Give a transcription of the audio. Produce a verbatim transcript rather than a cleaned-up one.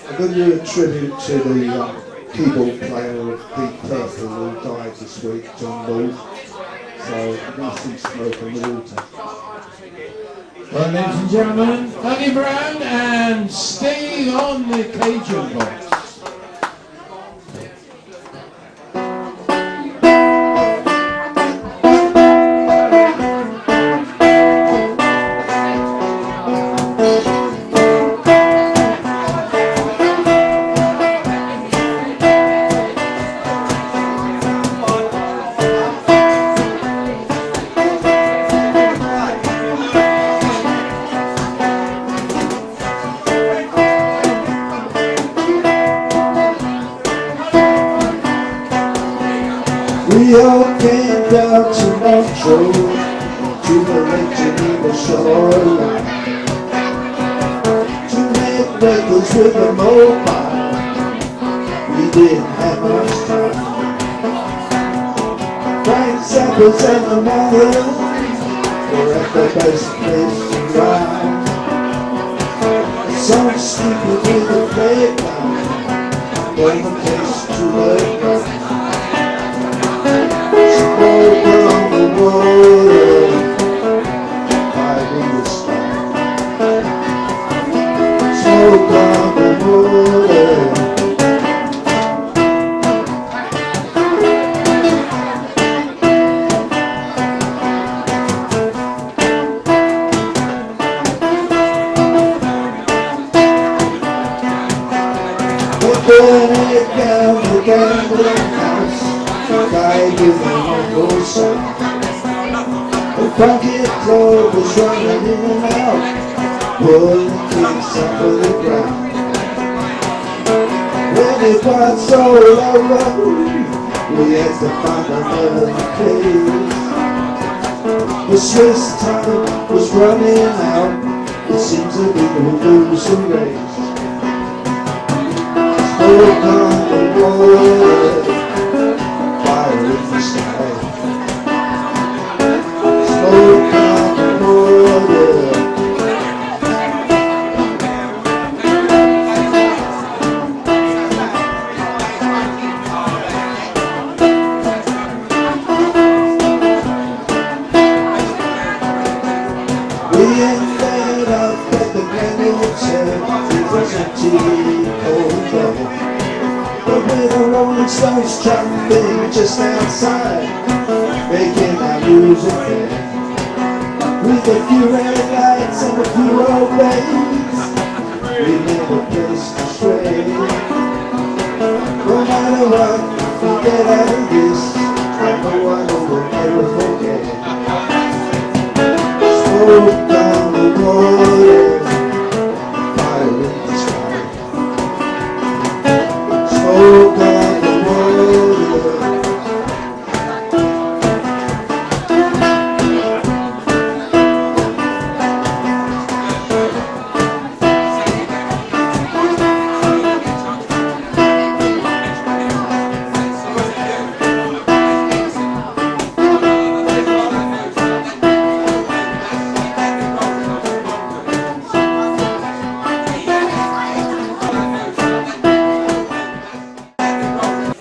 I'm going to do a tribute to the um, keyboard player of Deep Purple who died this week, John Ball. So I'm going to see Smoke on the Water. Well, ladies and gentlemen, Danny Brown and Stay on the Cajun Box. We all came down to Montreux, to the Lake Geneva shoreline, to make records with a mobile. We didn't have much time. Frank Zappa's and the Marlins were at the best place to ride. Some stupid with a playground, but the place to learn. Smoke on the water, hide in the sky. Smoke on the water. We're burning it down the gambling house. Guy giving a whole song. The pocket club was running in and out, pulling the kids up of the ground. When it got so low, we had to find another place. The Swiss time was running out, it seemed to be the losing race. Smoke on the water, fire in the sky. Smoke on the water. We ended up at the Grand Hotel. It was empty, cold weather. But with the Rolling Stones tramping just outside, making our music there. With a few red lights and a few old bays, we never placed to stray.